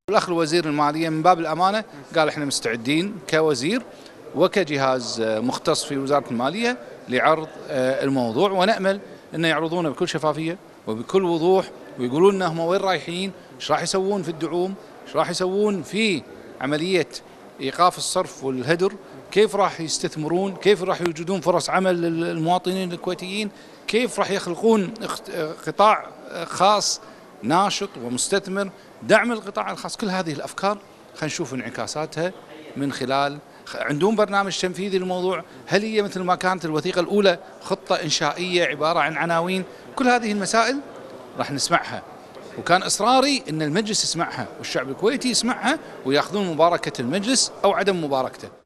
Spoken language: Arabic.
الأخ الوزير المالية من باب الأمانة قال احنا مستعدين كوزير وكجهاز مختص في وزارة المالية لعرض الموضوع، ونأمل أن يعرضونه بكل شفافية وبكل وضوح ويقولون لنا هم وين رايحين، ايش راح يسوون في الدعوم، ايش راح يسوون في عملية إيقاف الصرف والهدر، كيف راح يستثمرون، كيف راح يوجدون فرص عمل للمواطنين الكويتيين، كيف راح يخلقون قطاع خاص ناشط ومستثمر، دعم القطاع الخاص. كل هذه الأفكار خلينا نشوف انعكاساتها من خلال عندهم برنامج تنفيذي للموضوع. هل هي مثل ما كانت الوثيقة الأولى خطة إنشائية عبارة عن عناوين؟ كل هذه المسائل راح نسمعها، وكان إصراري أن المجلس يسمعها والشعب الكويتي يسمعها ويأخذون مباركة المجلس أو عدم مباركته.